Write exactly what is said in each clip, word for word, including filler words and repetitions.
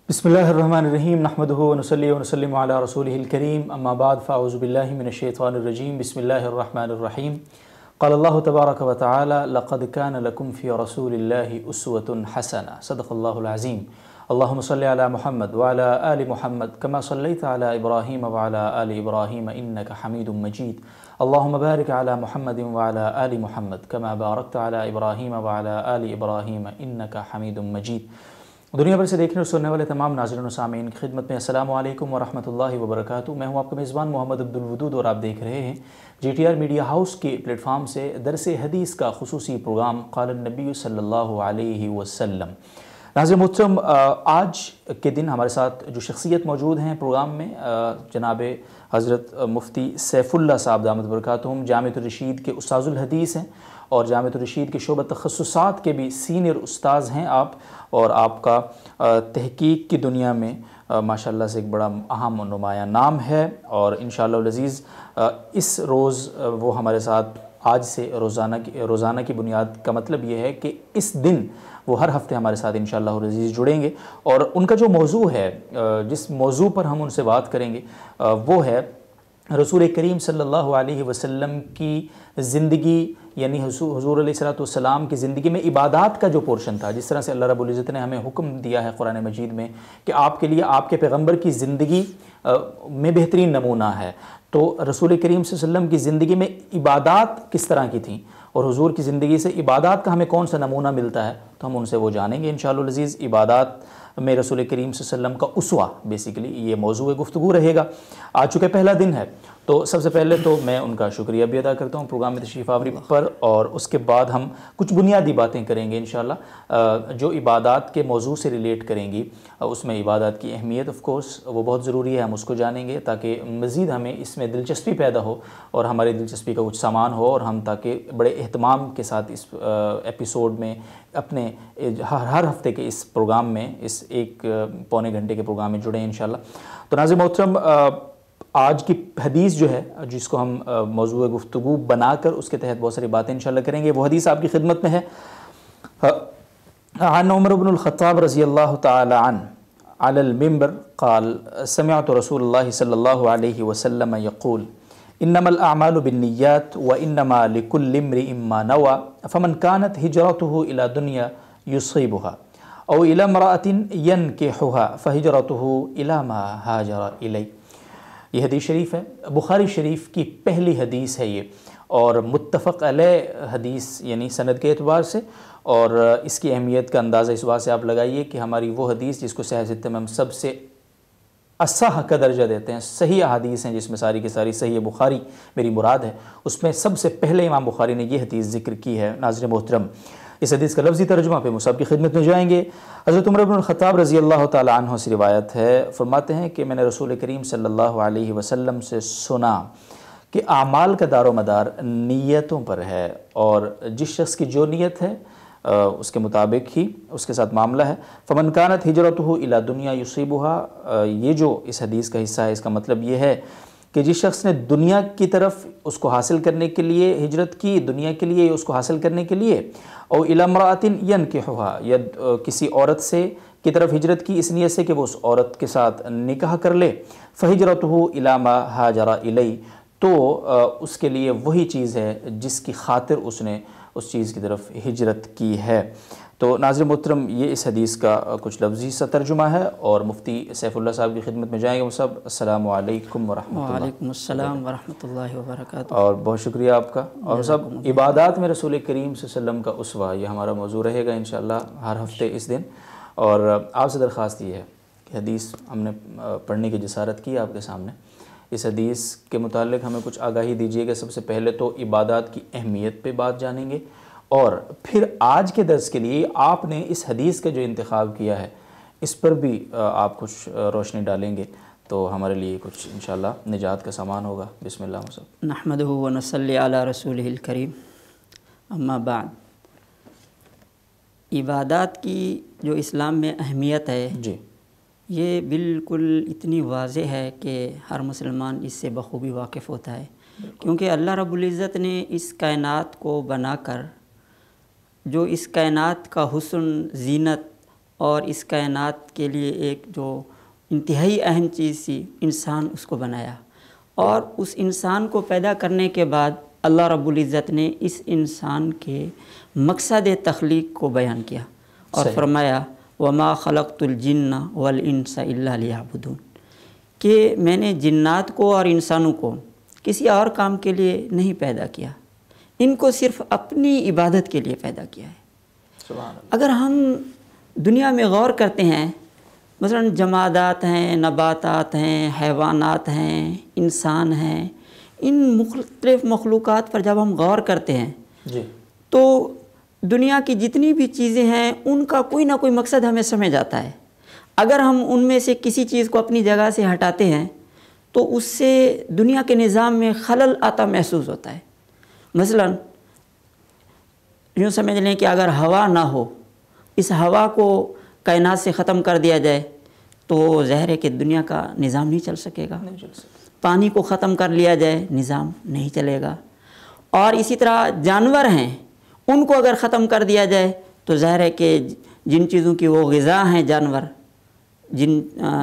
بسم اللہ الرحمن الرحیم نحمدہ ونصلی ونسلم علی رسولہ الکریم اما بعد فاعوذ باللہ من الشیطان الرجیم بسم اللہ الرحمن الرحیم قال اللہ تبارک و تعالی لقد کان لکم فی رسول اللہ اسوۃ حسنہ صدق اللہ العظیم اللہم صلی علی محمد وعلی آل محمد کما صلیت علی ابراہیم وعلی آل ابراہیم انک حمید مجید اللہم بارک علی محمد وعلی آل محمد کما بارکت علی ابراہیم وعلی آل ابراہیم انک حمید مجید۔ دنیا بھر سے دیکھنے اور سننے والے تمام ناظرین و سامعین کی خدمت میں السلام علیکم ورحمۃ اللہ وبرکاتہ۔ میں ہوں آپ کا میزبان محمد عبدالودود اور آپ دیکھ رہے ہیں G T R media house کے پلیٹ فارم سے درس حدیث کا خصوصی پروگرام قال النبی صلی اللہ علیہ وسلم۔ ناظرین محترم، آج کے دن ہمارے ساتھ جو شخصیت موجود ہیں پروگرام میں، جناب حضرت مفتی سیف اللہ صاحب دامت برکاتہم جامعۃ الرشید کے استاذ الحدیث ہیں اور جامعۃ الرشید کے شعبہ تخصصات کے بھی سینئر استاذ ہیں آپ، اور آپ کا تحقیق کی دنیا میں ماشاءاللہ سے ایک بڑا اہم و نمایاں نام ہے، اور انشاءاللہ العزیز اس روز وہ ہمارے ساتھ آج سے روزانہ کی روزانہ کی بنیاد کا مطلب یہ ہے کہ اس دن وہ ہر ہفتے ہمارے ساتھ انشاءاللہ العزیز جڑیں گے، اور ان کا جو موضوع ہے، جس موضوع پر ہم ان سے بات کریں گے وہ ہے رسول کریم صلی اللہ علیہ وسلم کی زندگی، یعنی حضور علیہ الصلوۃ والسلام کی زندگی میں عبادات کا جو پورشن تھا، جس طرح سے اللہ رب العزت نے ہمیں حکم دیا ہے قرآن مجید میں کہ آپ کے لیے آپ کے پیغمبر کی زندگی میں بہترین نمونہ ہے، تو رسول کریم صلی اللہ علیہ وسلم کی زندگی میں عبادات کس طرح کی تھیں اور حضور کی زندگی سے عبادات کا ہمیں کون سا نمونہ ملتا ہے، تو ہم ان سے وہ جانیں گے انشاءاللہ العزیز۔ عبادات میں رسول کریم صلی اللہ علیہ وسلم کا اسوہ بیسیکلی یہ موضوع گفتگو رہے گا۔ آج چونکہ پہلا دن ہے تو سب سے پہلے تو میں ان کا شکریہ بھی ادا کرتا ہوں پروگرام میں تشریف آوری پر، اور اس کے بعد ہم کچھ بنیادی باتیں کریں گے انشاءاللہ جو عبادات کے موضوع سے ریلیٹ کریں گی۔ اس میں عبادات کی اہمیت آف کورس وہ بہت ضروری ہے، ہم اس کو جانیں گے تاکہ مزید ہمیں اس میں دلچسپی پیدا ہو اور ہماری دلچسپی کا کچھ سامان ہو، اور ہم تاکہ بڑے اہتمام کے ساتھ اس ایپیسوڈ میں اپنے ہر ہر ہفتے کے اس پروگرام میں اس ایک پونے گھنٹے کے پروگرام میں جڑیں انشاءاللہ۔ تو ناظرین محترم، آج کی حدیث جو ہے جس کو ہم موضوع گفتگو بنا کر اس کے تحت بہت ساری باتیں انشاءاللہ کریں گے، وہ حدیث آپ کی خدمت میں ہے۔ عن عمر بن الخطاب رضی اللہ تعالی عنہ علی المنبر قال سمعت رسول اللہ صلی اللہ علیہ وسلم یقول انما الاعمال بالنیات وانما لكل امرئ ما نوى فمن كانت هجرته الى دنیا يصيبها او الى امرأة ينكحها فهجرته الى ما هاجر الیہ۔ یہ حدیث شریف ہے، بخاری شریف کی پہلی حدیث ہے یہ، اور متفق علیہ حدیث یعنی سند کے اعتبار سے، اور اس کی اہمیت کا اندازہ اس بات سے آپ لگائیے کہ ہماری وہ حدیث جس کو صحیح ستہ میں ہم سب سے اصح کا درجہ دیتے ہیں، صحیح احادیث ہیں جس میں ساری کی ساری صحیح بخاری میری مراد ہے، اس میں سب سے پہلے امام بخاری نے یہ حدیث ذکر کی ہے۔ ناظرین محترم، اس حدیث کا لفظی ترجمہ پہ مصحف کی خدمت میں جائیں گے۔ حضرت عمر بن الخطاب رضی اللہ تعالی عنہ سے روایت ہے، فرماتے ہیں کہ میں نے رسول کریم صلی اللہ علیہ وسلم سے سنا کہ اعمال کا دار و مدار نیتوں پر ہے، اور جس شخص کی جو نیت ہے اس کے مطابق ہی اس کے ساتھ معاملہ ہے۔ فمن کانت ہجرتہ الی دنیا یصیبها، یہ جو اس حدیث کا حصہ ہے اس کا مطلب یہ ہے کہ جس شخص نے دنیا کی طرف اس کو حاصل کرنے کے لیے ہجرت کی، دنیا کے لیے اس کو حاصل کرنے کے لیے، او الی امرأۃ ینکحها، یا کسی عورت سے کی طرف ہجرت کی اس نیت سے کہ وہ اس عورت کے ساتھ نکاح کر لے، فہجرتہ الی ما ہاجر الیہ، تو اس کے لیے وہی چیز ہے جس کی خاطر اس نے اس چیز کی طرف ہجرت کی ہے۔ تو ناظرین محترم، یہ اس حدیث کا کچھ لفظی سا ترجمہ ہے، اور مفتی سیف اللہ صاحب کی خدمت میں جائیں گے وہ سب۔ السلام علیکم ورحمۃ اللہ۔ وعلیکم السلام ورحمۃ اللہ وبرکاتہ۔ اور بہت شکریہ آپ کا، اور سب عبادات میں رسول کریم صلی اللہ علیہ وسلم کا اسوہ، یہ ہمارا موضوع رہے گا انشاءاللہ ہر ہفتے اس دن۔ اور آپ سے درخواست یہ ہے کہ حدیث ہم نے پڑھنے کی جسارت کی آپ کے سامنے، اس حدیث کے متعلق ہمیں کچھ آگاہی دیجیے گا۔ سب سے پہلے تو عبادات کی اہمیت پہ بات جانیں گے، اور پھر آج کے درس کے لیے آپ نے اس حدیث کا جو انتخاب کیا ہے اس پر بھی آپ کچھ روشنی ڈالیں گے، تو ہمارے لیے کچھ انشاءاللہ نجات کا سامان ہوگا۔ بسم اللہ صاحب۔ نحمدہ ونصلی علی رسولہ الکریم، اما بعد۔ عبادات کی جو اسلام میں اہمیت ہے جی، یہ بالکل اتنی واضح ہے کہ ہر مسلمان اس سے بخوبی واقف ہوتا ہے، کیونکہ اللہ رب العزت نے اس کائنات کو بنا کر جو اس کائنات کا حسن، زینت اور اس کائنات کے لیے ایک جو انتہائی اہم چیز تھی انسان، اس کو بنایا، اور اس انسان کو پیدا کرنے کے بعد اللہ رب العزت نے اس انسان کے مقصد تخلیق کو بیان کیا اور فرمایا وما خلقت الجن والانس الا لیعبدون، کہ میں نے جنات کو اور انسانوں کو کسی اور کام کے لیے نہیں پیدا کیا، ان کو صرف اپنی عبادت کے لیے پیدا کیا ہے۔ اگر ہم دنیا میں غور کرتے ہیں، مثلا جمادات ہیں، نباتات ہیں، حیوانات ہیں، انسان ہیں، ان مختلف مخلوقات پر جب ہم غور کرتے ہیں جی تو دنیا کی جتنی بھی چیزیں ہیں ان کا کوئی نہ کوئی مقصد ہمیں سمجھ آتا ہے۔ اگر ہم ان میں سے کسی چیز کو اپنی جگہ سے ہٹاتے ہیں تو اس سے دنیا کے نظام میں خلل آتا محسوس ہوتا ہے۔ مثلا یوں سمجھ لیں کہ اگر ہوا نہ ہو، اس ہوا کو کائنات سے ختم کر دیا جائے تو ظاہر ہے کہ دنیا کا نظام نہیں چل سکے گا۔ پانی کو ختم کر لیا جائے نظام نہیں چلے گا، اور اسی طرح جانور ہیں ان کو اگر ختم کر دیا جائے تو ظاہر ہے کہ جن چیزوں کی وہ غذا ہیں جانور، جن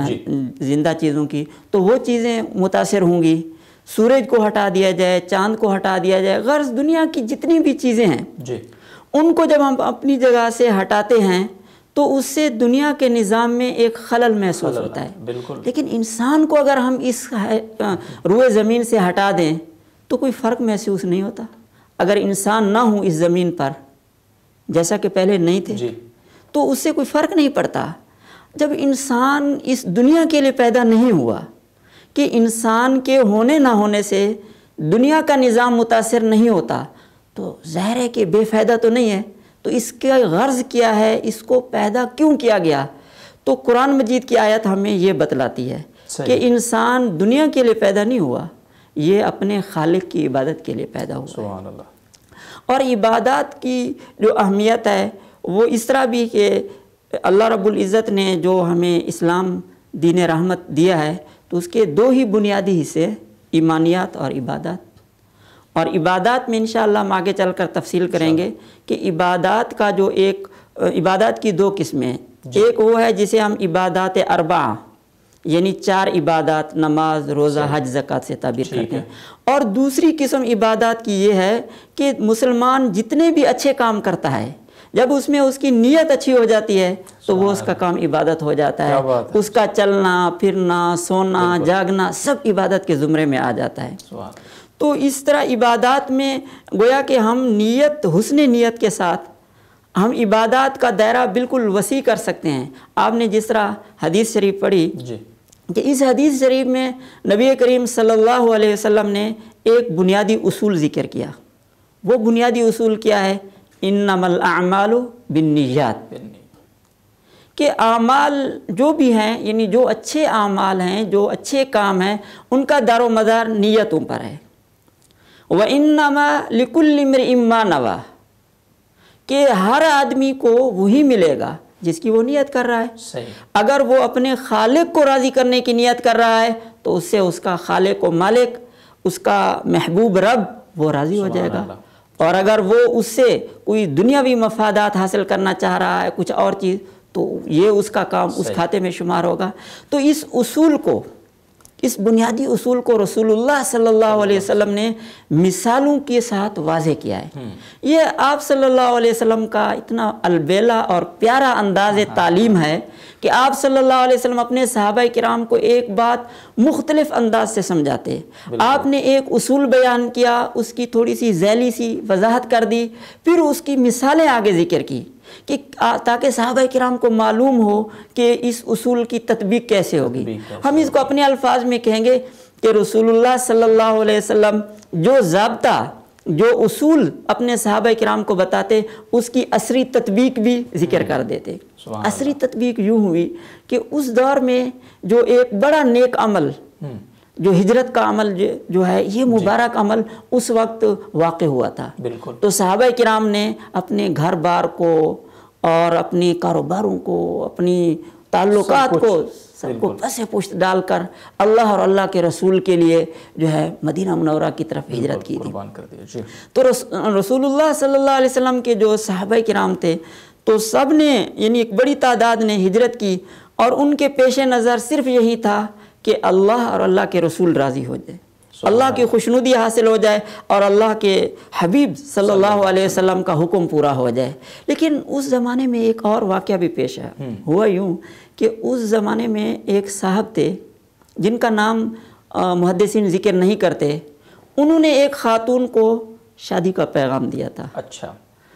زندہ چیزوں کی، تو وہ چیزیں متاثر ہوں گی۔ سورج کو ہٹا دیا جائے، چاند کو ہٹا دیا جائے، غرض دنیا کی جتنی بھی چیزیں ہیں جی ان کو جب ہم اپنی جگہ سے ہٹاتے ہیں تو اس سے دنیا کے نظام میں ایک خلل محسوس ہوتا ہے۔ بالکل۔ لیکن انسان کو اگر ہم اس روئے زمین سے ہٹا دیں تو کوئی فرق محسوس نہیں ہوتا۔ اگر انسان نہ ہوں اس زمین پر جیسا کہ پہلے نہیں تھے جی تو اس سے کوئی فرق نہیں پڑتا۔ جب انسان اس دنیا کے لیے پیدا نہیں ہوا کہ انسان کے ہونے نہ ہونے سے دنیا کا نظام متاثر نہیں ہوتا تو ظاہر ہے کہ بے فائدہ تو نہیں ہے۔ تو اس کا غرض کیا ہے، اس کو پیدا کیوں کیا گیا؟ تو قرآن مجید کی آیت ہمیں یہ بتلاتی ہے کہ انسان دنیا کے لیے پیدا نہیں ہوا، یہ اپنے خالق کی عبادت کے لیے پیدا ہوا۔ سبحان اللہ۔ اور عبادات کی جو اہمیت ہے وہ اس طرح بھی کہ اللہ رب العزت نے جو ہمیں اسلام دین رحمت دیا ہے تو اس کے دو ہی بنیادی حصے، ایمانیات اور عبادات۔ اور عبادات میں انشاءاللہ ہم آگے چل کر تفصیل کریں گے کہ عبادات کا جو ایک عبادات کی دو قسمیں ہیں، ایک وہ ہے جسے ہم عبادات اربعہ یعنی چار عبادات، نماز، روزہ، حج، زکوٰۃ سے تعبیر کرتے ہیں، اور دوسری قسم عبادات کی یہ ہے کہ مسلمان جتنے بھی اچھے کام کرتا ہے جب اس میں اس کی نیت اچھی ہو جاتی ہے تو وہ اس کا کام عبادت ہو جاتا ہے۔ اس کا چلنا پھرنا، سونا، جاگنا سب عبادت کے زمرے میں آ جاتا ہے۔ تو اس طرح عبادات میں گویا کہ ہم نیت، حسن نیت کے ساتھ ہم عبادات کا دائرہ بالکل وسیع کر سکتے ہیں۔ آپ نے جس طرح حدیث شریف پڑھی کہ اس حدیث شریف میں نبی کریم صلی اللہ علیہ وسلم نے ایک بنیادی اصول ذکر کیا۔ وہ بنیادی اصول کیا ہے؟ انما الاعمال بالنیات، کہ اعمال جو بھی ہیں یعنی جو اچھے اعمال ہیں، جو اچھے کام ہیں، ان کا دار و مدار نیتوں پر ہے۔ وَإِنَّمَا لِكُلِّ امْرِئٍ مَّا نَوَىٰ، کہ ہر آدمی کو وہی ملے گا جس کی وہ نیت کر رہا ہے۔ صحیح۔ اگر وہ اپنے خالق کو راضی کرنے کی نیت کر رہا ہے تو اس سے اس کا خالق و مالک، اس کا محبوب رب وہ راضی ہو جائے گا۔ اور اگر وہ اس سے کوئی دنیاوی مفادات حاصل کرنا چاہ رہا ہے، کچھ اور چیز، تو یہ اس کا کام اس کھاتے میں شمار ہوگا۔ تو اس اصول کو، اس بنیادی اصول کو رسول اللہ صلی اللہ علیہ وسلم نے مثالوں کے ساتھ واضح کیا ہے۔ یہ آپ صلی اللہ علیہ وسلم کا اتنا البیلا اور پیارا انداز تعلیم ہے کہ آپ صلی اللہ علیہ وسلم اپنے صحابہ کرام کو ایک بات مختلف انداز سے سمجھاتے۔ آپ نے ایک اصول بیان کیا، اس کی تھوڑی سی ذیلی سی وضاحت کر دی، پھر اس کی مثالیں آگے ذکر کی کہ تاکہ صحابہ کرام کو معلوم ہو کہ اس اصول کی تطبیق کیسے ہوگی۔ ہم اس کو اپنے الفاظ میں کہیں گے کہ رسول اللہ صلی اللہ علیہ وسلم جو ضابطہ، جو اصول اپنے صحابہ کرام کو بتاتے، اس کی عصری تطبیق بھی ذکر کر دیتے۔ عصری تطبیق یوں ہوئی کہ اس دور میں جو ایک بڑا نیک عمل، جو ہجرت کا عمل جو ہے، یہ مبارک عمل اس وقت واقع ہوا تھا۔ تو صحابہ کرام نے اپنے گھر بار کو اور اپنے کاروباروں کو، اپنی تعلقات کو، سب کو پس پشت ڈال کر اللہ اور اللہ کے رسول کے لیے جو ہے مدینہ منورہ کی طرف ہجرت کی تھی۔ تو رسول اللہ صلی اللہ علیہ وسلم کے جو صحابہ کرام تھے تو سب نے یعنی ایک بڑی تعداد نے ہجرت کی، اور ان کے پیش نظر صرف یہی تھا کہ اللہ اور اللہ کے رسول راضی ہو جائے، اللہ کی خوشنودی حاصل ہو جائے اور اللہ کے حبیب صلی اللہ علیہ وسلم کا حکم پورا ہو جائے۔ لیکن اس زمانے میں ایک اور واقعہ بھی پیش ہے۔ ہوا یوں کہ اس زمانے میں ایک صاحب تھے جن کا نام محدثین ذکر نہیں کرتے، انہوں نے ایک خاتون کو شادی کا پیغام دیا تھا۔ اچھا۔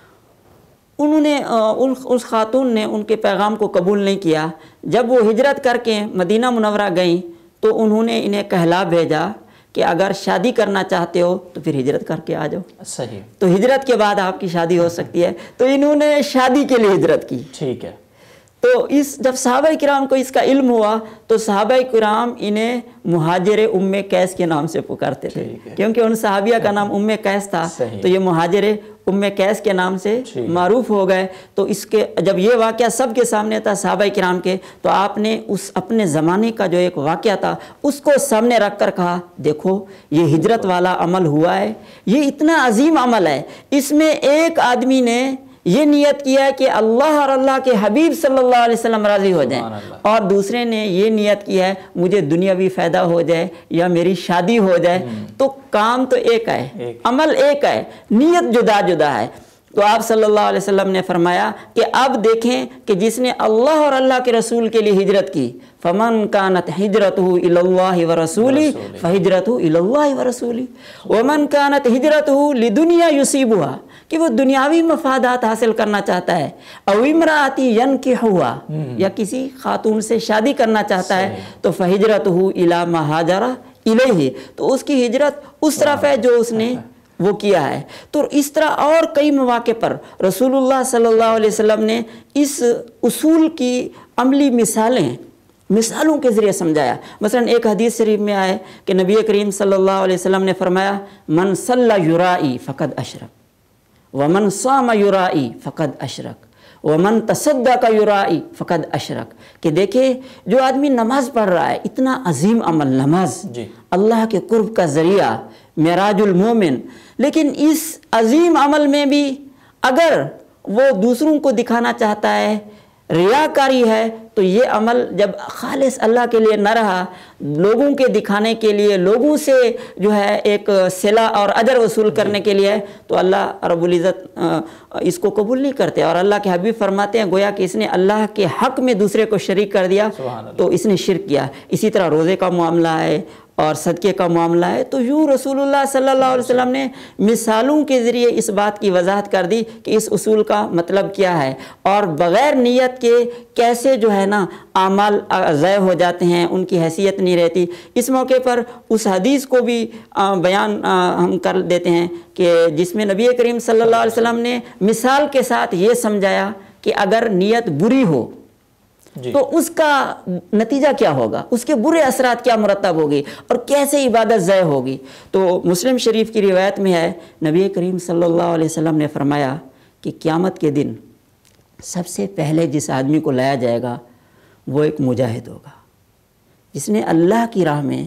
انہوں نے اس خاتون نے ان کے پیغام کو قبول نہیں کیا۔ جب وہ ہجرت کر کے مدینہ منورہ گئیں تو انہوں نے انہیں کہلا بھیجا کہ اگر شادی کرنا چاہتے ہو تو پھر ہجرت کر کے آ جاؤ، صحیح، تو ہجرت کے بعد آپ کی شادی ہو سکتی ہے۔ تو انہوں نے شادی کے لیے ہجرت کی۔ ٹھیک ہے۔ تو اس جب صحابہ کرام کو اس کا علم ہوا تو صحابہ کرام انہیں مہاجر ام قیس کے نام سے پکارتے تھے، کیونکہ ان صحابیہ کا نام ام قیس تھا، تو یہ مہاجر ام قیس کے نام سے معروف ہو گئے۔ تو اس کے جب یہ واقعہ سب کے سامنے تھا صحابہ کرام کے، تو آپ نے اس اپنے زمانے کا جو ایک واقعہ تھا اس کو سامنے رکھ کر کہا، دیکھو یہ ہجرت والا عمل ہوا ہے، یہ اتنا عظیم عمل ہے، اس میں ایک آدمی نے یہ نیت کیا ہے کہ اللہ اور اللہ کے حبیب صلی اللہ علیہ وسلم راضی ہو جائیں، اور دوسرے نے یہ نیت کیا ہے مجھے دنیاوی فائدہ ہو جائے یا میری شادی ہو جائے۔ تو کام تو ایک ہے، عمل ایک ہے، نیت جدا جدا ہے۔ تو آپ صلی اللہ علیہ وسلم نے فرمایا کہ اب دیکھیں کہ جس نے اللہ اور اللہ کے رسول کے لیے ہجرت کی، فَمَنْ كَانَتْ هِجْرَتُهُ إِلَى اللَّهِ وَرَسُولِهِ فَهِجْرَتُهُ إِلَى اللَّهِ وَرَسُولِهِ وَمَنْ كَانَتْ هِجْرَتُهُ لِدُنْيَا يُصِيبُهَا، کہ وہ دنیاوی مفادات حاصل کرنا چاہتا ہے، او امرأتی ينكحها، یا کسی خاتون سے شادی کرنا چاہتا ہے، تو فَهِجْرَتُهُ إِلَى مَا هَاجَرَ إِلَيْهِ، تو اس کی ہجرت اس طرف ہے جو اس نے وہ کیا ہے۔ تو اس طرح اور کئی مواقع پر رسول اللہ صلی اللہ علیہ وسلم نے اس اصول کی عملی مثالیں مثالوں کے ذریعے سمجھایا۔ مثلا ایک حدیث شریف میں آئے کہ نبی کریم صلی اللہ علیہ وسلم نے فرمایا، من صلی یرائی فقد اشرک ومن صام یرائی فقد اشرک ومن تصدق یرائی فقد اشرک، کہ دیکھیں جو آدمی نماز پڑھ رہا ہے، اتنا عظیم عمل نماز، اللہ کے قرب کا ذریعہ، معراج المومن، لیکن اس عظیم عمل میں بھی اگر وہ دوسروں کو دکھانا چاہتا ہے، ریاکاری ہے، تو یہ عمل جب خالص اللہ کے لیے نہ رہا، لوگوں کے دکھانے کے لیے، لوگوں سے جو ہے ایک صلہ اور اجر وصول کرنے کے لیے، تو اللہ رب العزت اس کو قبول نہیں کرتے۔ اور اللہ کے حبیب فرماتے ہیں گویا کہ اس نے اللہ کے حق میں دوسرے کو شریک کر دیا تو اس نے شرک کیا۔ اسی طرح روزے کا معاملہ ہے اور صدقے کا معاملہ ہے۔ تو یوں رسول اللہ صلی اللہ علیہ وسلم نے مثالوں کے ذریعے اس بات کی وضاحت کر دی کہ اس اصول کا مطلب کیا ہے، اور بغیر نیت کے کیسے جو ہے نا اعمال ضائع ہو جاتے ہیں، ان کی حیثیت نہیں رہتی۔ اس موقع پر اس حدیث کو بھی بیان ہم کر دیتے ہیں کہ جس میں نبی کریم صلی اللہ علیہ وسلم نے مثال کے ساتھ یہ سمجھایا کہ اگر نیت بری ہو جی تو اس کا نتیجہ کیا ہوگا، اس کے برے اثرات کیا مرتب ہوگی اور کیسے عبادت ضائع ہوگی۔ تو مسلم شریف کی روایت میں ہے نبی کریم صلی اللہ علیہ وسلم نے فرمایا کہ قیامت کے دن سب سے پہلے جس آدمی کو لایا جائے گا وہ ایک مجاہد ہوگا، جس نے اللہ کی راہ میں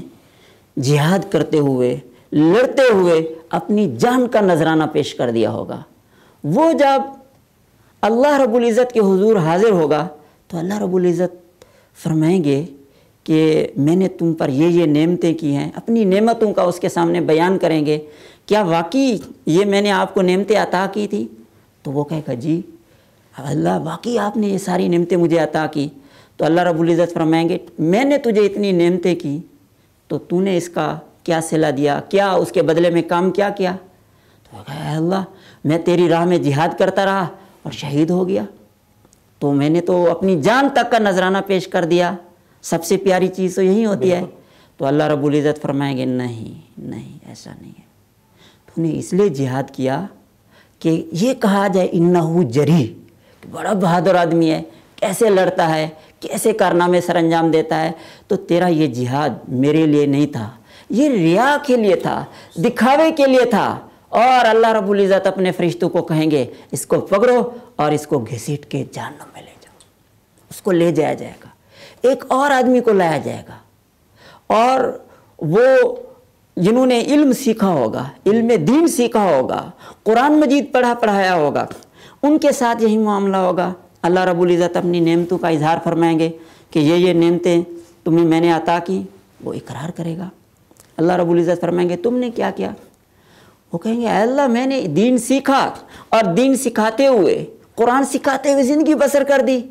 جہاد کرتے ہوئے، لڑتے ہوئے اپنی جان کا نذرانہ پیش کر دیا ہوگا۔ وہ جب اللہ رب العزت کے حضور حاضر ہوگا تو اللہ رب العزت فرمائیں گے کہ میں نے تم پر یہ یہ نعمتیں کی ہیں، اپنی نعمتوں کا اس کے سامنے بیان کریں گے، کیا واقعی یہ میں نے آپ کو نعمتیں عطا کی تھی؟ تو وہ کہے گا جی اللہ واقعی آپ نے یہ ساری نعمتیں مجھے عطا کی۔ تو اللہ رب العزت فرمائیں گے میں نے تجھے اتنی نعمتیں کی تو تو نے اس کا کیا صلہ دیا، کیا اس کے بدلے میں کام کیا کیا؟ تو وہ کہے اللہ میں تیری راہ میں جہاد کرتا رہا اور شہید ہو گیا، تو میں نے تو اپنی جان تک کا نذرانہ پیش کر دیا، سب سے پیاری چیز تو یہی ہوتی ہے۔ تو اللہ رب العزت فرمائیں گے نہیں نہیں ایسا نہیں ہے، تو نے اس لیے جہاد کیا کہ یہ کہا جائے انہو جری، کہ بڑا بہادر آدمی ہے، کیسے لڑتا ہے، کیسے کارنامے سر انجام دیتا ہے۔ تو تیرا یہ جہاد میرے لیے نہیں تھا، یہ ریا کے لیے تھا، دکھاوے کے لیے تھا، اور اللہ رب العزت اپنے فرشتوں کو کہیں گے اس کو پکڑو اور اس کو گھسیٹ کے جہنم میں لے جاؤ، اس کو لے جایا جائے گا۔ ایک اور آدمی کو لایا جائے گا، اور وہ جنہوں نے علم سیکھا ہوگا، علم دین سیکھا ہوگا، قرآن مجید پڑھا پڑھایا ہوگا، ان کے ساتھ یہی معاملہ ہوگا. اللہ رب العزت اپنی نعمتوں کا اظہار فرمائیں گے کہ یہ یہ نعمتیں تمہیں میں نے عطا کی. وہ اقرار کرے گا. اللہ رب العزت فرمائیں گے تم نے کیا کیا؟ وہ کہیں گے اے اللہ میں نے دین سیکھا اور دین سکھاتے ہوئے قرآن سکھاتے ہوئے زندگی بسر کر دی.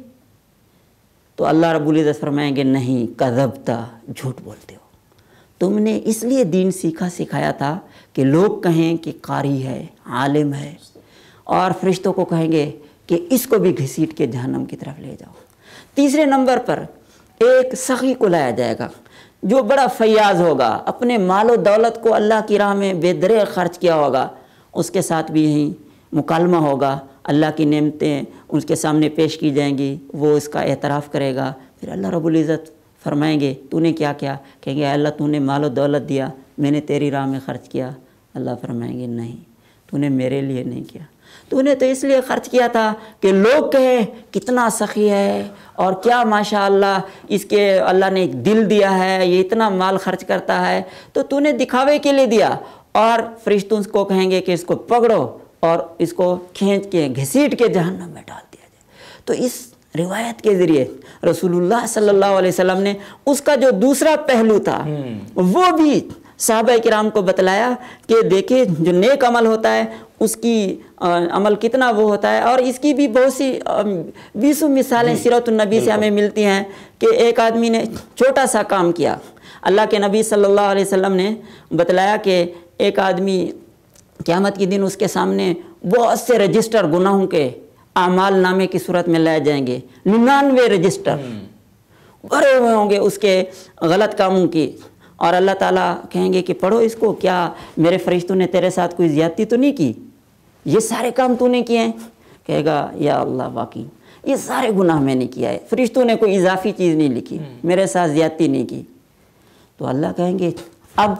تو اللہ رب العزت فرمائیں گے نہیں کذبتا، جھوٹ بولتے ہو. تم نے اس لیے دین سیکھا سکھایا تھا کہ لوگ کہیں کہ قاری ہے، عالم ہے، اور فرشتوں کو کہیں گے کہ اس کو بھی گھسیٹ کے جہنم کی طرف لے جاؤ. تیسرے نمبر پر ایک سخی کو لایا جائے گا جو بڑا فیاض ہوگا، اپنے مال و دولت کو اللہ کی راہ میں بے دریغ خرچ کیا ہوگا. اس کے ساتھ بھی یہی مکالمہ ہوگا، اللہ کی نعمتیں اس کے سامنے پیش کی جائیں گی، وہ اس کا اعتراف کرے گا. پھر اللہ رب العزت فرمائیں گے تو نے کیا کیا؟ کہیں گے اللہ تو نے مال و دولت دیا، میں نے تیری راہ میں خرچ کیا. اللہ فرمائیں گے نہیں، تو نے میرے لیے نہیں کیا، تو نے تو اس لیے خرچ کیا تھا کہ لوگ کہیں کتنا سخی ہے اور کیا ماشاء اللہ اس کے اللہ نے ایک دل دیا ہے، یہ اتنا مال خرچ کرتا ہے، تو تو نے دکھاوے کے لیے دیا. اور فرشتوں کو کہیں گے کہ اس کو پکڑو اور اس کو کھینچ کے گھسیٹ کے جہنم میں ڈال دیا جائے. تو اس روایت کے ذریعے رسول اللہ صلی اللہ علیہ وسلم نے اس کا جو دوسرا پہلو تھا وہ بھی صحابہ کرام کو بتلایا کہ دیکھیں جو نیک عمل ہوتا ہے اس کی عمل کتنا وہ ہوتا ہے. اور اس کی بھی بہت سی بیسوں مثالیں سیرت النبی سے ہمیں ملتی ہیں کہ ایک آدمی نے چھوٹا سا کام کیا. اللہ کے نبی صلی اللہ علیہ وسلم نے بتلایا کہ ایک آدمی قیامت کے دن اس کے سامنے بہت سے رجسٹر گناہوں کے اعمال نامے کی صورت میں لائے جائیں گے. ننانوے رجسٹر بھرے ہوئے ہوں گے اس کے غلط کاموں کی. اور اللہ تعالیٰ کہیں گے کہ پڑھو اس کو، کیا میرے فرشتوں نے تیرے ساتھ کوئی زیادتی تو نہیں کی؟ یہ سارے کام تو نے کیے ہیں؟ کہے گا یا اللہ واقعی یہ سارے گناہ میں نے کیا ہے، فرشتوں نے کوئی اضافی چیز نہیں لکھی، میرے ساتھ زیادتی نہیں کی. تو اللہ کہیں گے اب،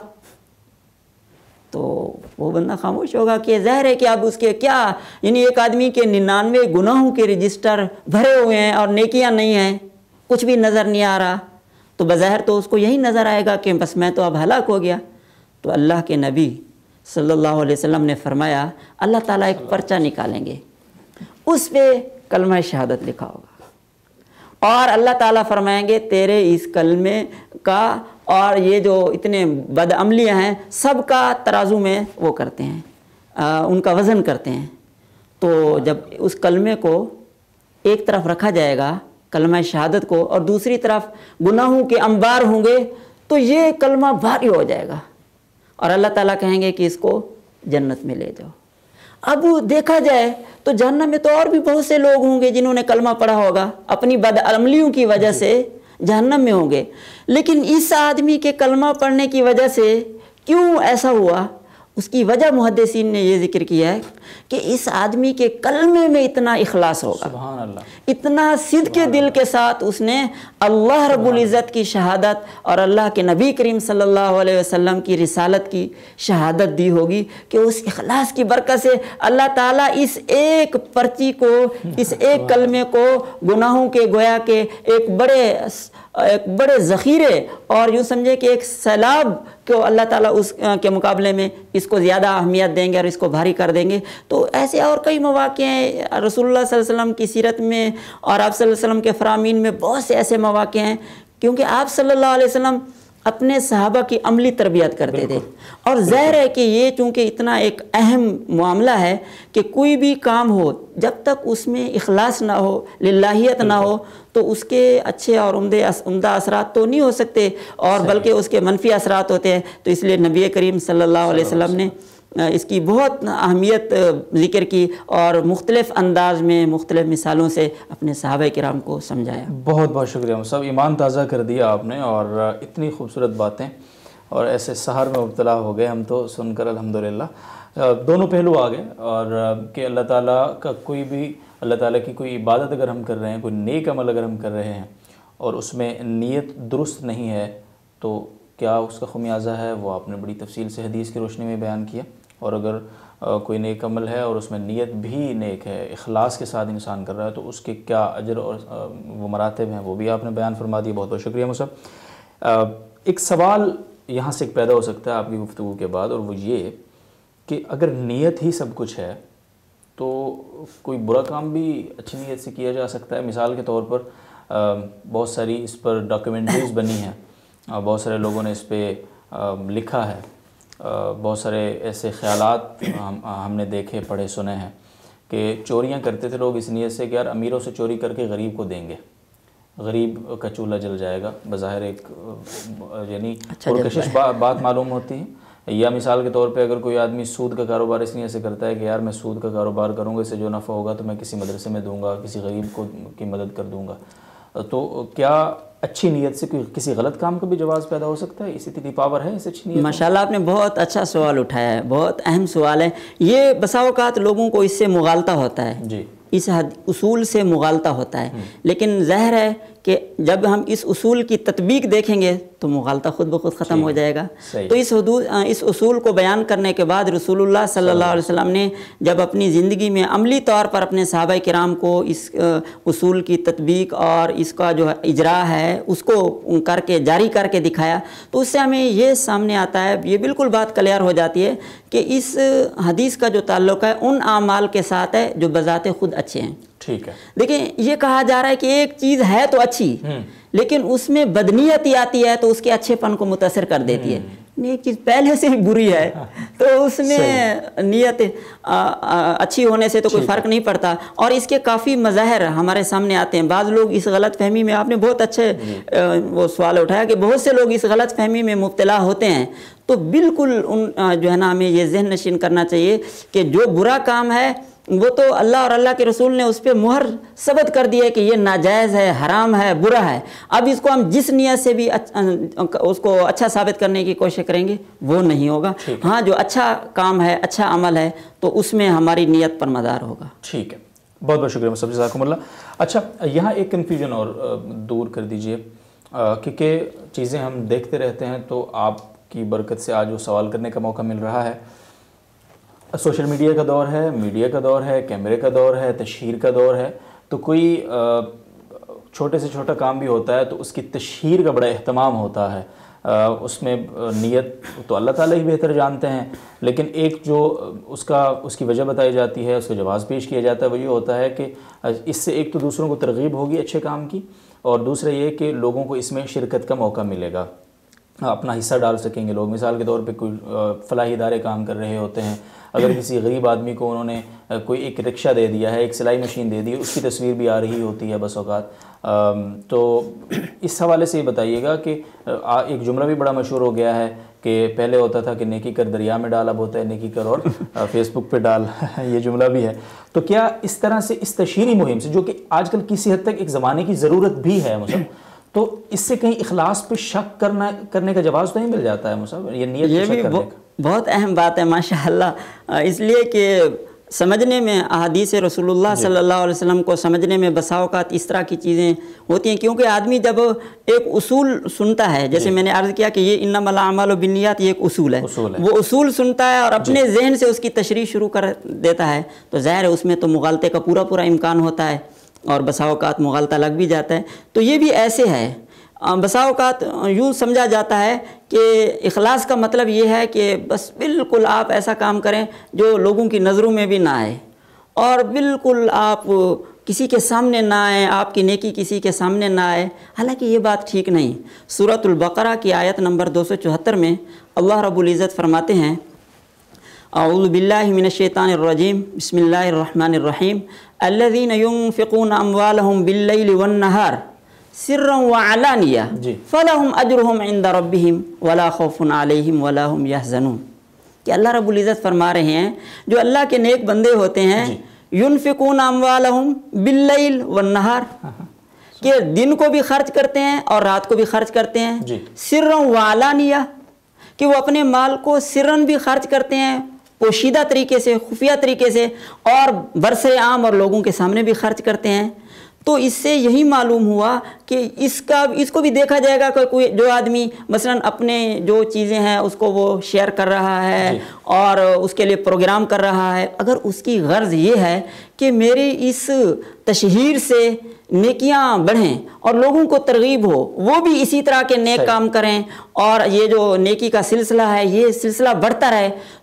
تو وہ بندہ خاموش ہوگا کہ ظاہر ہے کہ اب اس کے کیا، یعنی ایک آدمی کے ننانوے گناہوں کے رجسٹر بھرے ہوئے ہیں اور نیکیاں نہیں ہیں، کچھ بھی نظر نہیں آ رہا. تو بظاہر تو اس کو یہی نظر آئے گا کہ بس میں تو اب ہلاک ہو گیا. تو اللہ کے نبی صلی اللہ علیہ وسلم نے فرمایا اللہ تعالیٰ ایک پرچہ نکالیں گے، اس پہ کلمہ شہادت لکھا ہوگا، اور اللہ تعالیٰ فرمائیں گے تیرے اس کلمے کا اور یہ جو اتنے بد عملیاں ہیں سب کا ترازو میں وہ کرتے ہیں، آ, ان کا وزن کرتے ہیں. تو جب اس کلمے کو ایک طرف رکھا جائے گا کلمہ شہادت کو اور دوسری طرف گناہوں کے انبار ہوں گے تو یہ کلمہ بھاری ہو جائے گا اور اللہ تعالیٰ کہیں گے کہ اس کو جنت میں لے جاؤ. اب دیکھا جائے تو جہنم میں تو اور بھی بہت سے لوگ ہوں گے جنہوں نے کلمہ پڑھا ہوگا، اپنی بد عملیوں کی وجہ سے جہنم میں ہوں گے، لیکن اس آدمی کے کلمہ پڑھنے کی وجہ سے کیوں ایسا ہوا؟ اس کی وجہ محدثین نے یہ ذکر کیا ہے کہ اس آدمی کے کلمے میں اتنا اخلاص ہوگا، سبحان اللہ، اتنا صدق کے دل کے ساتھ اس نے اللہ رب العزت کی شہادت اور اللہ کے نبی کریم صلی اللہ علیہ وسلم کی رسالت کی شہادت دی ہوگی کہ اس اخلاص کی برکت سے اللہ تعالیٰ اس ایک پرچی کو، اس ایک کلمے کو گناہوں کے گویا کے ایک بڑے ایک بڑے ذخیرے اور یوں سمجھے کہ ایک سیلاب کو اللہ تعالیٰ اس کے مقابلے میں اس کو زیادہ اہمیت دیں گے اور اس کو بھاری کر دیں گے. تو ایسے اور کئی مواقع ہیں رسول اللہ صلی اللہ علیہ وسلم کی سیرت میں اور آپ صلی اللہ علیہ وسلم کے فرامین میں، بہت سے ایسے مواقع ہیں کیونکہ آپ صلی اللہ علیہ وسلم اپنے صحابہ کی عملی تربیت کرتے تھے. اور ظاہر ہے کہ یہ چونکہ اتنا ایک اہم معاملہ ہے کہ کوئی بھی کام ہو جب تک اس میں اخلاص نہ ہو، للہیت نہ ہو، تو اس کے اچھے اور عمدے عمدہ اثرات تو نہیں ہو سکتے اور بلکہ اس کے منفی اثرات ہوتے ہیں. تو اس لیے نبی کریم صلی اللہ علیہ وسلم نے اس کی بہت اہمیت ذکر کی اور مختلف انداز میں مختلف مثالوں سے اپنے صحابہ کرام کو سمجھایا. بہت بہت شکریہ صاحب، ایمان تازہ کر دیا آپ نے اور اتنی خوبصورت باتیں، اور ایسے سحر میں مبتلا ہو گئے ہم تو سن کر الحمدللہ. دونوں پہلو آ گئے اور کہ اللہ تعالیٰ کا کوئی بھی، اللہ تعالیٰ کی کوئی عبادت اگر ہم کر رہے ہیں، کوئی نیک عمل اگر ہم کر رہے ہیں اور اس میں نیت درست نہیں ہے تو کیا اس کا خمیازہ ہے، وہ آپ نے بڑی تفصیل سے حدیث کی روشنی میں بیان کیا. اور اگر کوئی نیک عمل ہے اور اس میں نیت بھی نیک ہے، اخلاص کے ساتھ انسان کر رہا ہے، تو اس کے کیا اجر اور وہ مراتب ہیں وہ بھی آپ نے بیان فرما دی. بہت بہت شکریہ مصعب. ایک سوال یہاں سے پیدا ہو سکتا ہے آپ کی گفتگو کے بعد، اور وہ یہ کہ اگر نیت ہی سب کچھ ہے تو کوئی برا کام بھی اچھی نیت سے کیا جا سکتا ہے؟ مثال کے طور پر بہت ساری اس پر ڈاکیومنٹریز بنی ہیں، بہت سارے لوگوں نے اس پہ لکھا ہے، بہت سارے ایسے خیالات ہم نے دیکھے پڑھے سنے ہیں کہ چوریاں کرتے تھے لوگ اس نیت سے کہ یار امیروں سے چوری کر کے غریب کو دیں گے، غریب کا چولہا جل جائے گا، بظاہر ایک یعنی پرکشش بات معلوم ہوتی ہے۔ یا مثال کے طور پہ اگر کوئی آدمی سود کا کاروبار اس نیت سے کرتا ہے کہ یار میں سود کا کاروبار کروں گا، اس سے جو نفع ہوگا تو میں کسی مدرسے میں دوں گا، کسی غریب کو کی مدد کر دوں گا، تو کیا اچھی نیت سے کوئی کسی غلط کام کا بھی جواز پیدا ہو سکتا ہے؟ اسی اتنی پاور ہے اس اچھی نیت؟ ماشاءاللہ آپ نے بہت اچھا سوال اٹھایا ہے، بہت اہم سوال ہے یہ۔ بسا اوقات لوگوں کو اس سے مغالطہ ہوتا ہے، جی، اس اصول سے مغالطہ ہوتا ہے، لیکن ظاہر ہے کہ جب ہم اس اصول کی تطبیق دیکھیں گے تو مغالطہ خود بخود ختم ہو جائے گا۔ تو اس حدود اس اصول کو بیان کرنے کے بعد رسول اللہ صلی اللہ علیہ وسلم نے جب اپنی زندگی میں عملی طور پر اپنے صحابہ کرام کو اس اصول کی تطبیق اور اس کا جو اجرا ہے اس کو کر کے جاری کر کے دکھایا، تو اس سے ہمیں یہ سامنے آتا ہے، یہ بالکل بات کلیئر ہو جاتی ہے کہ اس حدیث کا جو تعلق ہے ان اعمال کے ساتھ ہے جو بذات خود اچھے ہیں۔ ٹھیک ہے، دیکھیں یہ کہا جا رہا ہے کہ ایک چیز ہے تو اچھی لیکن اس میں بدنیتی آتی ہے تو اس کے اچھے پن کو متاثر کر دیتی ہے، ایک چیز پہلے سے ہی بری ہے تو اس میں نیت اچھی ہونے سے تو کوئی فرق نہیں پڑتا۔ اور اس کے کافی مظاہر ہمارے سامنے آتے ہیں۔ بعض لوگ اس غلط فہمی میں، آپ نے بہت اچھے وہ سوال اٹھایا کہ بہت سے لوگ اس غلط فہمی میں مبتلا ہوتے ہیں، تو بالکل ان جو ہے نا ہمیں یہ ذہن نشین کرنا چاہیے کہ جو برا کام ہے وہ تو اللہ اور اللہ کے رسول نے اس پہ مہر ثبت کر دی ہے کہ یہ ناجائز ہے، حرام ہے، برا ہے۔ اب اس کو ہم جس نیت سے بھی اس کو اچھا ثابت کرنے کی کوشش کریں گے وہ نہیں ہوگا۔ ہاں جو اچھا کام ہے، اچھا عمل ہے تو اس میں ہماری نیت پر مدار ہوگا۔ ٹھیک ہے، بہت بہت شکریہ مصطفی، جزاکم اللہ۔ اچھا یہاں ایک کنفیوژن اور دور کر دیجئے، کیونکہ چیزیں ہم دیکھتے رہتے ہیں تو آپ کی برکت سے آج وہ سوال کرنے کا موقع مل رہا ہے۔ سوشل میڈیا کا دور ہے، میڈیا کا دور ہے، کیمرے کا دور ہے، تشہیر کا دور ہے، تو کوئی چھوٹے سے چھوٹا کام بھی ہوتا ہے تو اس کی تشہیر کا بڑا اہتمام ہوتا ہے، اس میں نیت تو اللہ تعالیٰ ہی بہتر جانتے ہیں، لیکن ایک جو اس کا اس کی وجہ بتائی جاتی ہے، اس کا جواز پیش کیا جاتا ہے، وہ یہ ہوتا ہے کہ اس سے ایک تو دوسروں کو ترغیب ہوگی اچھے کام کی، اور دوسرا یہ کہ لوگوں کو اس میں شرکت کا موقع ملے گا، اپنا حصہ ڈال سکیں گے لوگ۔ مثال کے طور پہ کوئی فلاحی ادارے کام کر رہے ہوتے ہیں، اگر کسی غریب آدمی کو انہوں نے کوئی ایک رکشہ دے دیا ہے، ایک سلائی مشین دے دی ہے، اس کی تصویر بھی آ رہی ہوتی ہے بس اوقات، تو اس حوالے سے یہ بتائیے گا کہ ایک جملہ بھی بڑا مشہور ہو گیا ہے کہ پہلے ہوتا تھا کہ نیکی کر دریا میں ڈال، اب ہوتا ہے نیکی کر اور فیس بک پہ ڈال، یہ جملہ بھی ہے۔ تو کیا اس طرح سے اس تشہیری مہم سے، جو کہ آج کل کسی حد تک ایک زمانے کی ضرورت بھی ہے مصعب، تو اس سے کہیں اخلاص پہ شک کرنا کرنے کا جواز تو نہیں مل جاتا ہے مصعب، یہ نیت پہ شک کرنے کا؟ بہت اہم بات ہے ماشاءاللہ، اس لیے کہ سمجھنے میں احادیث رسول اللہ صلی اللہ علیہ وسلم کو سمجھنے میں بسا اوقات اس طرح کی چیزیں ہوتی ہیں، کیونکہ آدمی جب ایک اصول سنتا ہے، جیسے میں نے عرض کیا کہ یہ انما الاعمال بالنیات، یہ ایک اصول ہے، وہ اصول سنتا ہے اور اپنے ذہن سے اس کی تشریح شروع کر دیتا ہے، تو ظاہر ہے اس میں تو مغالطے کا پورا پورا امکان ہوتا ہے اور بسا اوقات مغالطہ لگ بھی جاتا ہے۔ تو یہ بھی ایسے ہے، بسا اوقات یوں سمجھا جاتا ہے کہ اخلاص کا مطلب یہ ہے کہ بس بالکل آپ ایسا کام کریں جو لوگوں کی نظروں میں بھی نہ آئے، اور بالکل آپ کسی کے سامنے نہ آئیں، آپ کی نیکی کسی کے سامنے نہ آئے، حالانکہ یہ بات ٹھیک نہیں۔ سورۃ البقرہ کی آیت نمبر دو سو چوہتر میں اللہ رب العزت فرماتے ہیں، اعوذ باللہ من الشیطان الرجیم، بسم اللہ الرحمن الرحیم، الذین ينفقون اموالهم باللیل والنہار سرا وعلانیہ فلہم اجرہم عند ربہم ولا خوف علیہم ولا ہم یحزنون، کہ اللہ رب العزت فرما رہے ہیں جو اللہ کے نیک بندے ہوتے ہیں، ینفقون اموالہم باللیل والنہار، کہ دن کو بھی خرچ کرتے ہیں اور رات کو بھی خرچ کرتے ہیں، سرا وعلانیہ، کہ وہ اپنے مال کو سرن بھی خرچ کرتے ہیں، پوشیدہ طریقے سے، خفیہ طریقے سے، اور برسر عام اور لوگوں کے سامنے بھی خرچ کرتے ہیں۔ تو اس سے یہی معلوم ہوا کہ اس کا اس کو بھی دیکھا جائے گا کہ کوئی جو آدمی مثلا اپنے جو چیزیں ہیں اس کو وہ شیئر کر رہا ہے اور اس کے لیے پروگرام کر رہا ہے، اگر اس کی غرض یہ ہے کہ میری اس تشہیر سے نیکیاں بڑھیں اور لوگوں کو ترغیب ہو، وہ بھی اسی طرح کے نیک کام کریں اور یہ جو نیکی کا سلسلہ ہے یہ سلسلہ بڑھتا رہے،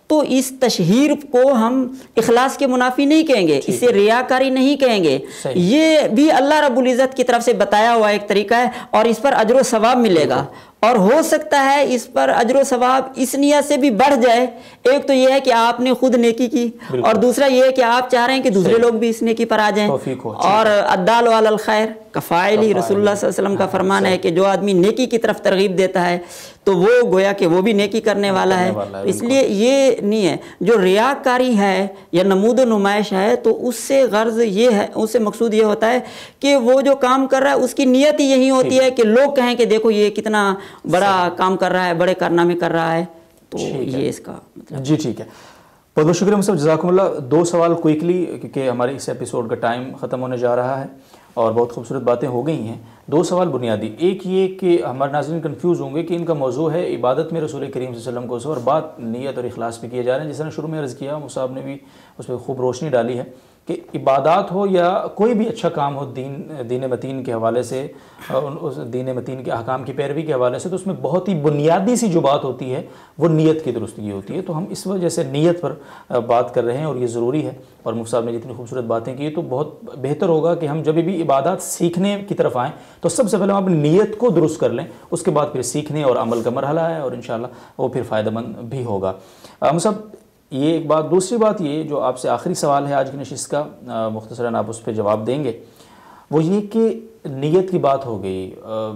تو اس تشہیر کو ہم اخلاص کے منافی نہیں کہیں گے، اسے ریاکاری نہیں کہیں گے، یہ بھی اللہ رب العزت کی طرف سے بتایا ہوا ایک طریقہ ہے اور اس پر اجر و ثواب ملے گا، اور ہو سکتا ہے اس پر اجر و ثواب اس نیت سے بھی بڑھ جائے، ایک تو یہ ہے کہ آپ نے خود نیکی کی اور دوسرا یہ ہے کہ آپ چاہ رہے ہیں کہ دوسرے لوگ بھی اس نیکی پر آ جائیں، اور الدال علی الخیر کفاعلی، رسول اللہ صلی اللہ علیہ وسلم کا فرمان ہے کہ جو آدمی نیکی کی طرف ترغیب دیتا ہے تو وہ گویا کہ وہ بھی نیکی کرنے والا ہے، اس لیے یہ نہیں ہے جو ریاکاری ہے یا نمود و نمائش ہے تو اس سے غرض یہ ہے، اس سے مقصود یہ ہوتا ہے کہ وہ جو کام کر رہا ہے اس کی نیت ہی یہی ہوتی ہے کہ لوگ کہیں کہ دیکھو یہ کتنا بڑا کام کر رہا ہے، بڑے کارنامے کر رہا ہے، تو یہ اس کا مطلب۔ جی ٹھیک ہے، بہت بہت شکریہ مصعب، جزاکم اللہ۔ دو سوال کوئکلی کیونکہ ہمارے اس ایپیسوڈ کا ٹائم ختم ہونے جا رہا ہے اور بہت خوبصورت باتیں ہو گئی ہیں۔ دو سوال بنیادی، ایک یہ کہ ہمارے ناظرین کنفیوز ہوں گے کہ ان کا موضوع ہے عبادت میں رسول کریم صلی اللہ علیہ وسلم کو، اور بات نیت اور اخلاص پہ کیے جا رہے ہیں، جس نے شروع میں عرض کیا مصعب نے بھی اس پہ خوب روشنی ڈالی ہے کہ عبادات ہو یا کوئی بھی اچھا کام ہو دین دین متین کے حوالے سے، اس دین متین کے احکام کی پیروی کے حوالے سے، تو اس میں بہت ہی بنیادی سی جو بات ہوتی ہے وہ نیت کی درستگی ہوتی ہے، تو ہم اس وجہ سے نیت پر بات کر رہے ہیں اور یہ ضروری ہے، اور مفتی صاحب نے جتنی خوبصورت باتیں کی تو بہت بہتر ہوگا کہ ہم جب بھی عبادات سیکھنے کی طرف آئیں تو سب سے پہلے ہم اپنی نیت کو درست کر لیں، اس کے بعد پھر سیکھنے اور عمل کا مرحلہ ہے اور انشاءاللہ وہ پھر فائدہ مند بھی ہوگا۔ ہم سب یہ ایک بات، دوسری بات یہ جو آپ سے آخری سوال ہے آج کی نشست کا، مختصراً آپ اس پہ جواب دیں گے، وہ یہ کہ نیت کی بات ہو گئی،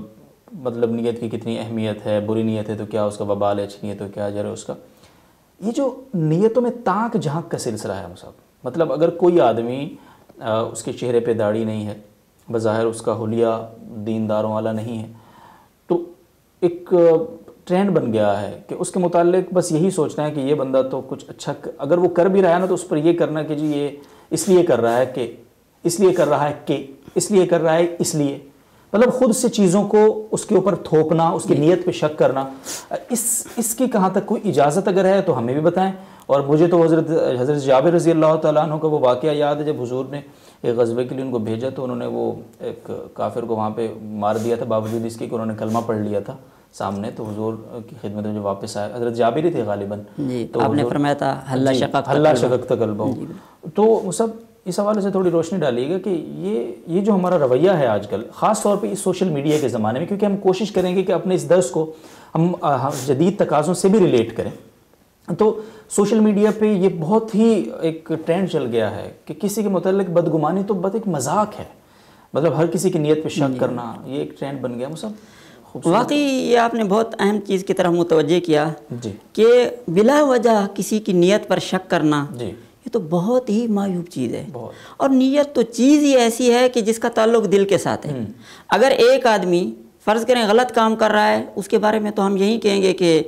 مطلب نیت کی کتنی اہمیت ہے، بری نیت ہے تو کیا اس کا وبال ہے، اچھی نیت ہے تو کیا اجر ہے اس کا۔ یہ جو نیتوں میں تاک جھانک کا سلسلہ ہے صاحب، مطلب اگر کوئی آدمی اس کے چہرے پہ داڑھی نہیں ہے، بظاہر اس کا حلیہ دینداروں والا نہیں ہے، تو ایک ٹرینڈ بن گیا ہے کہ اس کے متعلق بس یہی سوچنا ہے کہ یہ بندہ تو کچھ اچھا، اگر وہ کر بھی رہا ہے نا تو اس پر یہ کرنا کہ جی یہ اس لیے کر رہا ہے کہ اس لیے کر رہا ہے کہ اس لیے کر رہا ہے اس لیے، مطلب خود سے چیزوں کو اس کے اوپر تھوپنا، اس کی نیت پہ شک کرنا، اس اس کی کہاں تک کوئی اجازت اگر ہے تو ہمیں بھی بتائیں۔ اور مجھے تو حضرت حضرت جابر رضی اللہ تعالیٰ عنہ کا وہ واقعہ یاد ہے جب حضور نے ایک غزوے کے لیے ان کو بھیجا تو انہوں نے وہ ایک کافر کو وہاں پہ مار دیا تھا، باوجود اس کے کہ انہوں نے کلمہ پڑھ لیا تھا سامنے، تو حضور کی خدمت میں جو واپس آئے، حضرت جابر ہی تھے غالباً، تو آپ نے فرمایا تھا حلّا شققت حلّا شققت قلبہ، تو سب اس حوالے سے تھوڑی روشنی ڈالیے گا کہ یہ یہ جو ہمارا رویہ ہے آج کل، خاص طور پہ اس سوشل میڈیا کے زمانے میں، کیونکہ ہم کوشش کریں گے کہ اپنے اس درس کو ہم جدید تقاضوں سے بھی ریلیٹ کریں، تو سوشل میڈیا پہ یہ بہت ہی ایک ٹرینڈ چل گیا ہے کہ کسی کے متعلق بدگمانی تو بس ایک مذاق ہے، مطلب ہر کسی کی نیت پہ شک کرنا، یہ ایک ٹرینڈ بن گیا۔ مصعب واقعی یہ آپ نے بہت اہم چیز کی طرف متوجہ کیا جی کہ بلا وجہ کسی کی نیت پر شک کرنا، جی یہ تو بہت ہی معیوب چیز ہے، بہت، اور اور نیت تو چیز ہی ایسی ہے کہ جس کا تعلق دل کے ساتھ ہے۔ اگر ایک آدمی فرض کریں غلط کام کر رہا ہے، اس کے بارے میں تو ہم یہی کہیں گے کہ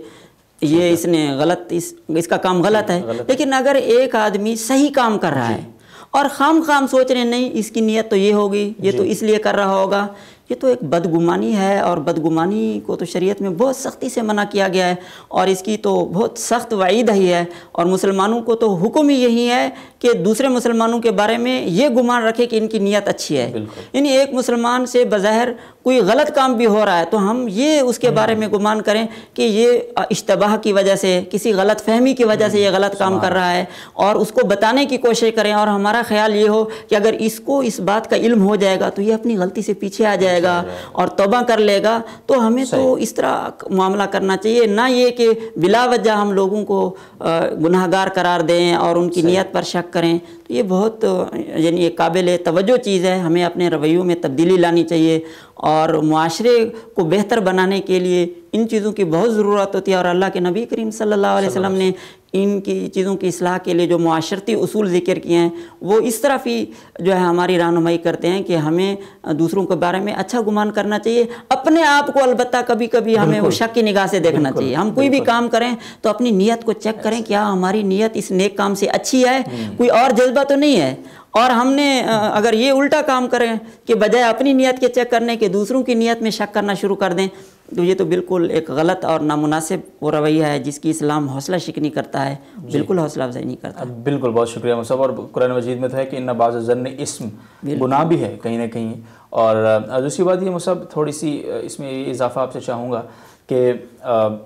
یہ اس نے غلط اس اس کا کام غلط ہے، لیکن اگر ایک آدمی صحیح کام کر رہا ہے اور خام خام سوچ رہے نہیں اس کی نیت تو یہ ہوگی، یہ تو اس لیے کر رہا ہوگا، یہ تو ایک بدگمانی ہے، اور بدگمانی کو تو شریعت میں بہت سختی سے منع کیا گیا ہے، اور اس کی تو بہت سخت وعید ہی ہے، اور مسلمانوں کو تو حکم ہی یہی ہے کہ دوسرے مسلمانوں کے بارے میں یہ گمان رکھے کہ ان کی نیت اچھی ہے، یعنی ایک مسلمان سے بظاہر کوئی غلط کام بھی ہو رہا ہے تو ہم یہ اس کے بارے میں گمان کریں کہ یہ اشتباہ کی وجہ سے، کسی غلط فہمی کی وجہ سے یہ غلط کام کر رہا ہے، اور اس کو بتانے کی کوشش کریں، اور ہمارا خیال یہ ہو کہ اگر اس کو اس بات کا علم ہو جائے گا تو یہ اپنی غلطی سے پیچھے آ جائے گا اور توبہ کر لے گا، تو ہمیں تو اس طرح معاملہ کرنا چاہیے، نہ یہ کہ بلا وجہ ہم لوگوں کو گناہ گار قرار دیں اور ان کی نیت پر شک کریں، تو یہ بہت یعنی ایک قابل توجہ چیز ہے، ہمیں اپنے رویوں میں تبدیلی لانی چاہیے، اور معاشرے کو بہتر بنانے کے لیے ان چیزوں کی بہت ضرورت ہوتی ہے، اور اللہ کے نبی کریم صلی اللہ علیہ وسلم نے ان کی چیزوں کی اصلاح کے لیے جو معاشرتی اصول ذکر کیے ہیں وہ اس طرف ہی جو ہے ہماری رہنمائی کرتے ہیں کہ ہمیں دوسروں کے بارے میں اچھا گمان کرنا چاہیے، اپنے آپ کو البتہ کبھی کبھی ہمیں وہ شک کی نگاہ سے دیکھنا چاہیے، ہم کوئی بھی کام کریں تو اپنی نیت کو چیک کریں، کیا ہماری نیت اس نیک کام سے اچھی ہے، کوئی اور جذبہ تو نہیں ہے، اور ہم نے اگر یہ الٹا کام کریں کہ بجائے اپنی نیت کے چیک کرنے کے دوسروں کی نیت میں شک کرنا شروع کر دیں، تو یہ تو بالکل ایک غلط اور نامناسب وہ رویہ ہے جس کی اسلام حوصلہ شکنی کرتا ہے، بالکل حوصلہ افزائی نہیں کرتا۔ بالکل، بہت شکریہ مصعب، اور قرآن مجید میں تو ہے کہ ان بعض الظن اسم، گناہ بھی ہے کہیں نہ کہیں، اور دوسری بات یہ مصعب تھوڑی سی اس میں اضافہ آپ سے چاہوں گا کہ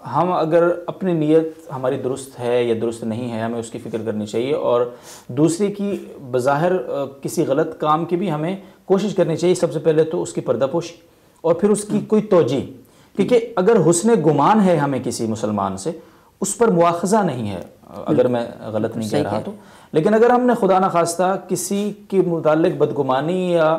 ہم اگر اپنی نیت ہماری درست ہے یا درست نہیں ہے ہمیں اس کی فکر کرنی چاہیے، اور دوسرے کی بظاہر کسی غلط کام کی بھی ہمیں کوشش کرنی چاہیے. سب سے پہلے تو اس کی پردہ پوشی اور پھر اس کی کوئی توجیہ، کیونکہ اگر حسن گمان ہے ہمیں کسی مسلمان سے اس پر مواخذہ نہیں ہے اگر میں غلط نہیں کہہ رہا تو. لیکن اگر ہم نے خدا نخواستہ کسی کے متعلق بدگمانی یا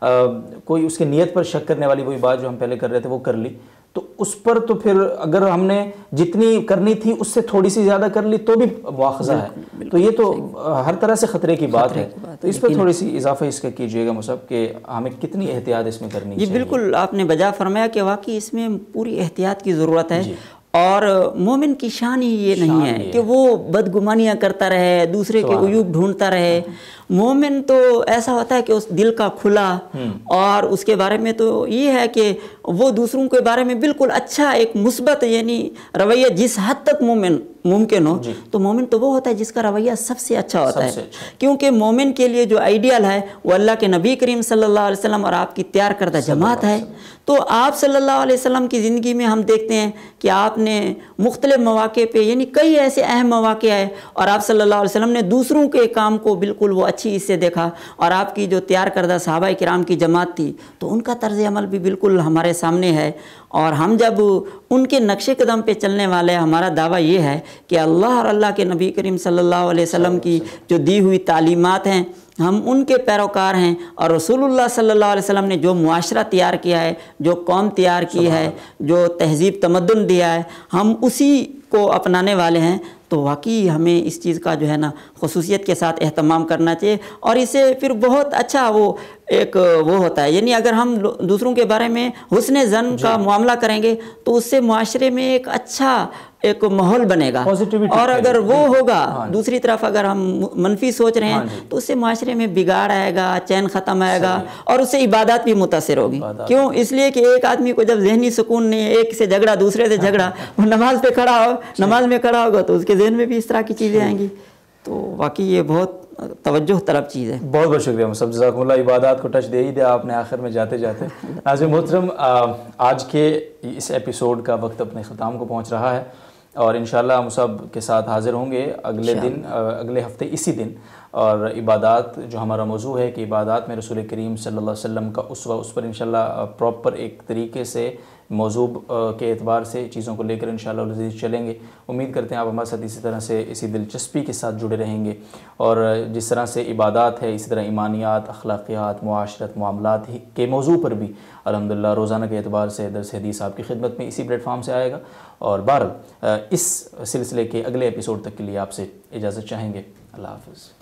کوئی اس کے نیت پر شک کرنے والی وہی بات جو ہم پہلے کر رہے تھے وہ کر لی، تو اس پر تو پھر اگر ہم نے جتنی کرنی تھی اس سے تھوڑی سی زیادہ کر لی تو بھی مواخذہ ہے. تو یہ تو ہر طرح سے خطرے کی بات ہے. تو اس پر تھوڑی سی اضافہ اس کا کیجئے گا مصعب کہ ہمیں کتنی احتیاط اس میں کرنی چاہیے. جی بالکل آپ نے بجا فرمایا کہ واقعی اس میں پوری احتیاط کی ضرورت ہے. اور مومن کی شان ہی یہ نہیں ہے کہ وہ بدگمانیاں کرتا رہے، دوسرے کے عیوب ڈھونڈتا رہے. مومن تو ایسا ہوتا ہے کہ اس دل کا کھلا، اور اس کے بارے میں تو یہ ہے کہ وہ دوسروں کے بارے میں بالکل اچھا ایک مثبت یعنی رویہ جس حد تک مومن ممکن ہو تو مومن تو وہ ہوتا ہے جس کا رویہ سب سے اچھا ہوتا ہے. کیونکہ مومن کے لیے جو آئیڈیل ہے وہ اللہ کے نبی کریم صلی اللہ علیہ وسلم اور آپ کی تیار کردہ جماعت ہے. تو آپ صلی اللہ علیہ وسلم کی زندگی میں ہم دیکھتے ہیں کہ آپ نے مختلف مواقع پہ یعنی کئی ایسے اہم مواقع آئے اور آپ صلی اللہ علیہ وسلم نے دوسروں کے کام کو بالکل وہ اچھی اس سے دیکھا. اور آپ کی جو تیار کردہ صحابہ کرام کی جماعت تھی تو ان کا طرز عمل بھی بالکل ہمارے سامنے ہے. اور ہم جب ان کے نقش قدم پہ چلنے والے ہیں، ہمارا دعویٰ یہ ہے کہ اللہ اور اللہ کے نبی کریم صلی اللہ علیہ وسلم کی جو دی ہوئی تعلیمات ہیں ہم ان کے پیروکار ہیں. اور رسول اللہ صلی اللہ علیہ وسلم نے جو معاشرہ تیار کیا ہے، جو قوم تیار کی ہے، جو تہذیب تمدن دیا ہے، ہم اسی کو اپنانے والے ہیں. تو واقعی ہمیں اس چیز کا جو ہے نا خصوصیت کے ساتھ اہتمام کرنا چاہیے. اور اسے پھر بہت اچھا وہ ایک وہ ہوتا ہے یعنی اگر ہم دوسروں کے بارے میں حسن ظن کا معاملہ کریں گے تو اس سے معاشرے میں ایک اچھا ایک ماحول بنے گا. اور اگر وہ ہوگا دوسری طرف اگر ہم منفی سوچ رہے ہیں تو اس سے معاشرے میں بگاڑ آئے گا، چین ختم آئے گا، اور اس سے عبادات بھی متاثر ہوگی. کیوں؟ اس لیے کہ ایک آدمی کو جب ذہنی سکون نہیں ہے، ایک سے جھگڑا دوسرے سے جھگڑا، وہ نماز پہ کھڑا ہو نماز میں کھڑا ہوگا تو اس کے ذہن میں بھی اس طرح کی چیزیں آئیں گی. تو واقعی یہ بہت توجہ طلب چیز ہے. بہت بہت شکریہ مصعب، جزاکم اللہ. عبادات کو ٹچ دے ہی دیا آپ نے آخر میں جاتے جاتے. ناظرین محترم، آج کے اس ایپیسوڈ کا وقت اپنے ختام کو پہنچ رہا ہے اور انشاءاللہ مصعب کے ساتھ حاضر ہوں گے اگلے دن اگلے ہفتے اسی دن. اور عبادات جو ہمارا موضوع ہے کہ عبادات میں رسول کریم صلی اللہ علیہ وسلم کا اسوہ، اس پر انشاءاللہ پراپر ایک طریقے سے موضوع کے اعتبار سے چیزوں کو لے کر انشاءاللہ العزیز چلیں گے. امید کرتے ہیں آپ ہمارے ساتھ اسی طرح سے اسی دلچسپی کے ساتھ جڑے رہیں گے. اور جس طرح سے عبادات ہے اسی طرح ایمانیات، اخلاقیات، معاشرت، معاملات کے موضوع پر بھی الحمدللہ روزانہ کے اعتبار سے درس حدیث آپ کی خدمت میں اسی پلیٹ فارم سے آئے گا. اور بہرحال اس سلسلے کے اگلے ایپیسوڈ تک کے لیے آپ سے اجازت چاہیں گے. اللہ حافظ.